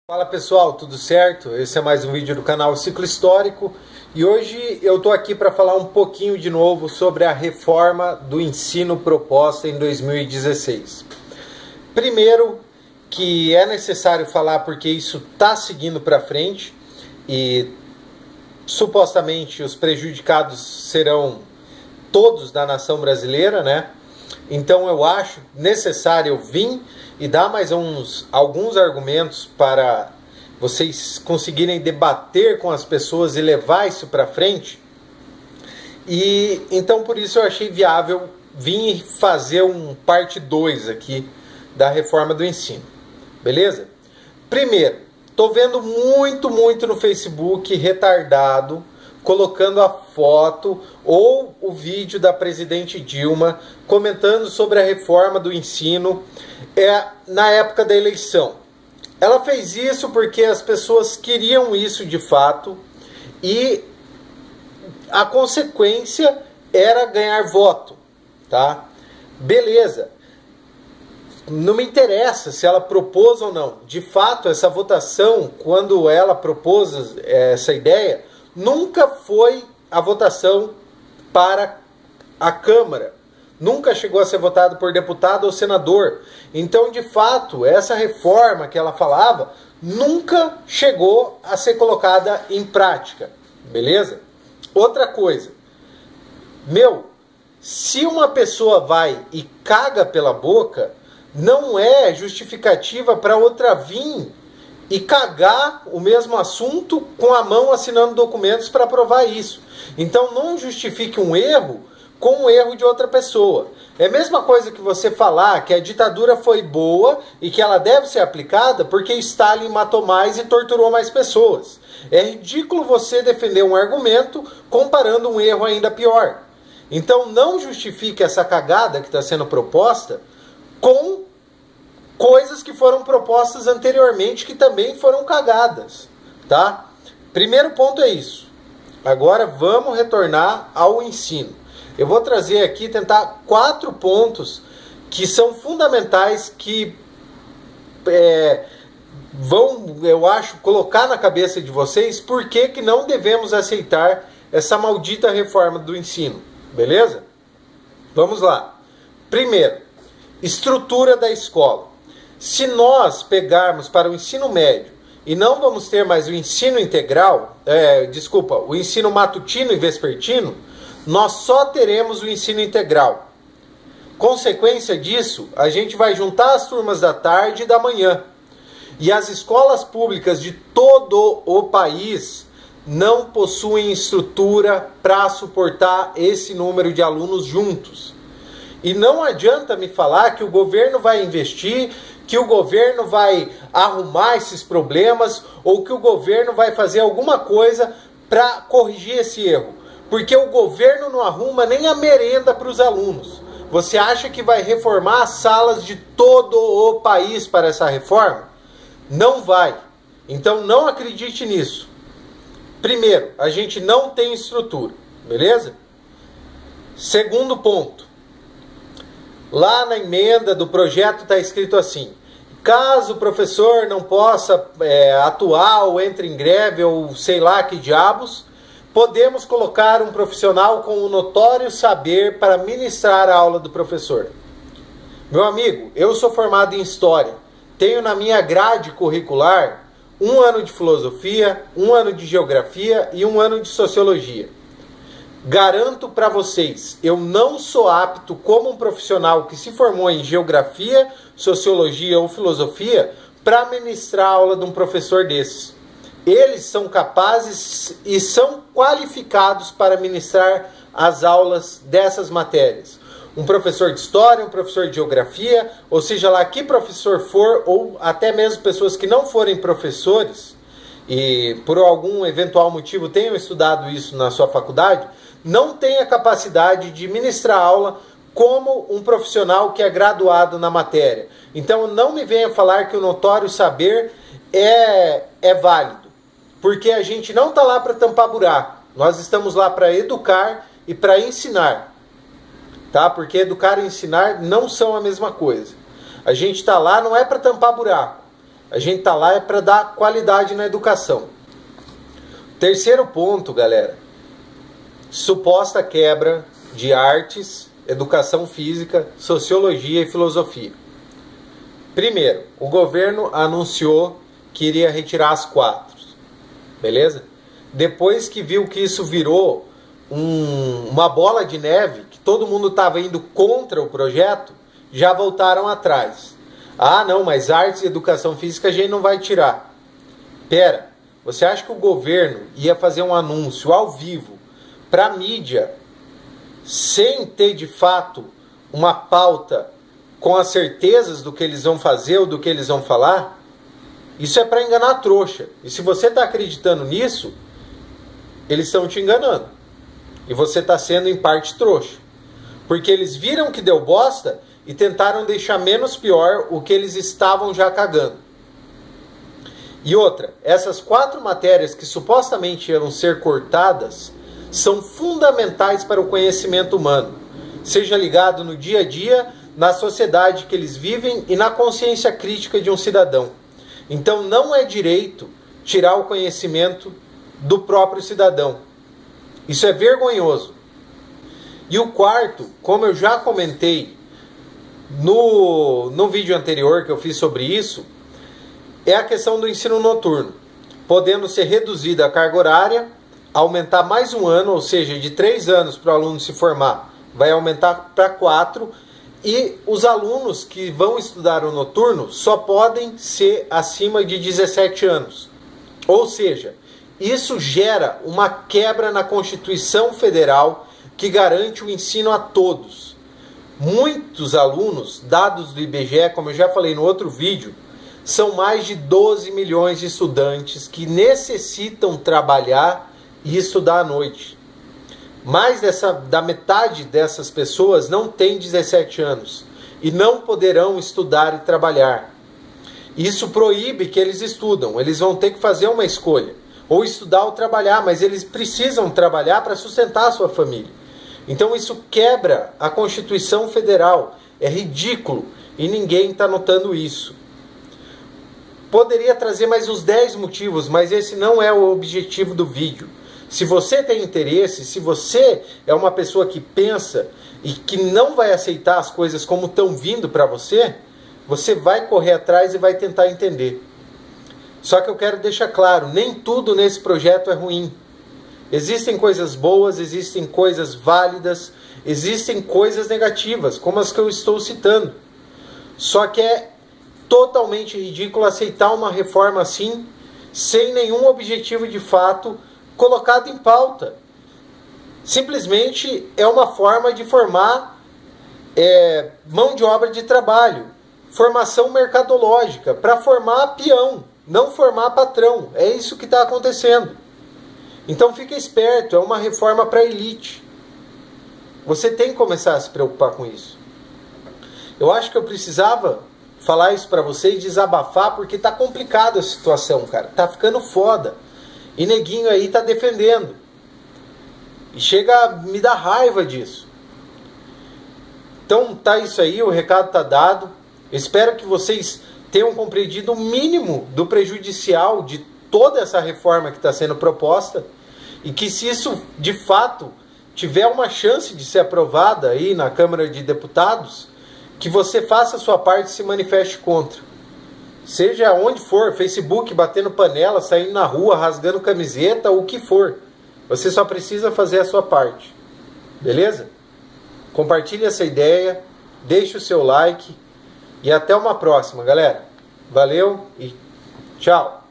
Fala pessoal, tudo certo? Esse é mais um vídeo do canal Ciclo Histórico e hoje eu tô aqui para falar um pouquinho de novo sobre a reforma do ensino proposta em 2016. Primeiro, que é necessário falar porque isso está seguindo para frente e supostamente os prejudicados serão todos da nação brasileira, né? Então eu acho necessário eu vir e dar mais alguns argumentos para vocês conseguirem debater com as pessoas e levar isso para frente. E então por isso eu achei viável vir fazer um parte 2 aqui da reforma do ensino. Beleza? Primeiro, tô vendo muito no Facebook retardado colocando a foto ou o vídeo da presidente Dilma comentando sobre a reforma do ensino na época da eleição. Ela fez isso porque as pessoas queriam isso de fato e a consequência era ganhar voto, tá? Beleza. Não me interessa se ela propôs ou não. De fato, essa votação, quando ela propôs essa ideia, nunca foi a votação para a Câmara. Nunca chegou a ser votado por deputado ou senador. Então, de fato, essa reforma que ela falava nunca chegou a ser colocada em prática. Beleza? Outra coisa. Se uma pessoa vai e caga pela boca, não é justificativa para outra vir e cagar o mesmo assunto com a mão assinando documentos para provar isso. Então não justifique um erro com o erro de outra pessoa. É a mesma coisa que você falar que a ditadura foi boa e que ela deve ser aplicada porque Stalin matou mais e torturou mais pessoas. É ridículo você defender um argumento comparando um erro ainda pior. Então não justifique essa cagada que está sendo proposta com coisas que foram propostas anteriormente que também foram cagadas, tá? Primeiro ponto é isso. Agora vamos retornar ao ensino. Eu vou trazer aqui, tentar 4 pontos que são fundamentais, que vão, eu acho, colocar na cabeça de vocês por que não devemos aceitar essa maldita reforma do ensino, beleza? Vamos lá. Primeiro, estrutura da escola. Se nós pegarmos para o ensino médio e não vamos ter mais o ensino integral, o ensino matutino e vespertino, nós só teremos o ensino integral. Consequência disso, a gente vai juntar as turmas da tarde e da manhã. E as escolas públicas de todo o país não possuem estrutura para suportar esse número de alunos juntos. E não adianta me falar que o governo vai investir, que o governo vai arrumar esses problemas ou que o governo vai fazer alguma coisa para corrigir esse erro. Porque o governo não arruma nem a merenda para os alunos. Você acha que vai reformar as salas de todo o país para essa reforma? Não vai. Então não acredite nisso. Primeiro, a gente não tem estrutura, beleza? Segundo ponto. Lá na emenda do projeto está escrito assim: caso o professor não possa atuar ou entre em greve ou sei lá que diabos, podemos colocar um profissional com um notório saber para ministrar a aula do professor. Meu amigo, eu sou formado em História. Tenho na minha grade curricular 1 ano de Filosofia, 1 ano de Geografia e 1 ano de Sociologia. Garanto para vocês, eu não sou apto como um profissional que se formou em Geografia, Sociologia ou Filosofia para ministrar a aula de um professor desses. Eles são capazes e são qualificados para ministrar as aulas dessas matérias. Um professor de História, um professor de Geografia, ou seja lá que professor for, ou até mesmo pessoas que não forem professores e por algum eventual motivo tenham estudado isso na sua faculdade, não tem a capacidade de ministrar aula como um profissional que é graduado na matéria. Então não me venha falar que o notório saber é válido. Porque a gente não está lá para tampar buraco. Nós estamos lá para educar e para ensinar. Tá? Porque educar e ensinar não são a mesma coisa. A gente está lá não é para tampar buraco. A gente está lá para dar qualidade na educação. Terceiro ponto, galera. Suposta quebra de artes, educação física, sociologia e filosofia. Primeiro, o governo anunciou que iria retirar as 4. Beleza? Depois que viu que isso virou uma bola de neve, que todo mundo estava indo contra o projeto, já voltaram atrás. Ah, não, mas artes e educação física a gente não vai tirar. Pera, você acha que o governo ia fazer um anúncio ao vivo para a mídia, sem ter de fato uma pauta com as certezas do que eles vão fazer ou do que eles vão falar? Isso é para enganar a trouxa. E se você está acreditando nisso, eles estão te enganando. E você está sendo em parte trouxa. Porque eles viram que deu bosta e tentaram deixar menos pior o que eles estavam já cagando. E outra, essas 4 matérias que supostamente iam ser cortadas são fundamentais para o conhecimento humano. Seja ligado no dia a dia, na sociedade que eles vivem e na consciência crítica de um cidadão. Então não é direito tirar o conhecimento do próprio cidadão. Isso é vergonhoso. E o quarto, como eu já comentei no vídeo anterior que eu fiz sobre isso, é a questão do ensino noturno, podendo ser reduzida a carga horária, aumentar mais um ano, ou seja, de 3 anos para o aluno se formar, vai aumentar para 4, e os alunos que vão estudar o noturno só podem ser acima de 17 anos. Ou seja, isso gera uma quebra na Constituição Federal que garante o ensino a todos. Muitos alunos, dados do IBGE, como eu já falei no outro vídeo, são mais de 12 milhões de estudantes que necessitam trabalhar e estudar à noite. Mais da metade dessas pessoas não tem 17 anos e não poderão estudar e trabalhar. Isso proíbe que eles estudam. Eles vão ter que fazer uma escolha, ou estudar ou trabalhar, mas eles precisam trabalhar para sustentar a sua família. Então isso quebra a Constituição Federal. É ridículo e ninguém está notando isso. Poderia trazer mais uns 10 motivos, mas esse não é o objetivo do vídeo. Se você tem interesse, se você é uma pessoa que pensa e que não vai aceitar as coisas como estão vindo para você, você vai correr atrás e vai tentar entender. Só que eu quero deixar claro, nem tudo nesse projeto é ruim. Existem coisas boas, existem coisas válidas, existem coisas negativas, como as que eu estou citando. Só que é totalmente ridículo aceitar uma reforma assim, sem nenhum objetivo de fato colocado em pauta. Simplesmente é uma forma de formar mão de obra de trabalho, formação mercadológica, para formar peão, não formar patrão. É isso que está acontecendo. Então fica esperto, é uma reforma para a elite. Você tem que começar a se preocupar com isso. Eu acho que eu precisava falar isso para vocês, desabafar, porque tá complicada a situação, cara. Tá ficando foda. E neguinho aí tá defendendo. E chega a me dar raiva disso. Então tá isso aí, o recado tá dado. Espero que vocês tenham compreendido o mínimo do prejudicial de toda essa reforma que está sendo proposta. E que se isso de fato tiver uma chance de ser aprovada aí na Câmara de Deputados, que você faça a sua parte e se manifeste contra. Seja onde for, Facebook, batendo panela, saindo na rua, rasgando camiseta, o que for. Você só precisa fazer a sua parte. Beleza? Compartilhe essa ideia, deixe o seu like e até uma próxima, galera. Valeu e tchau!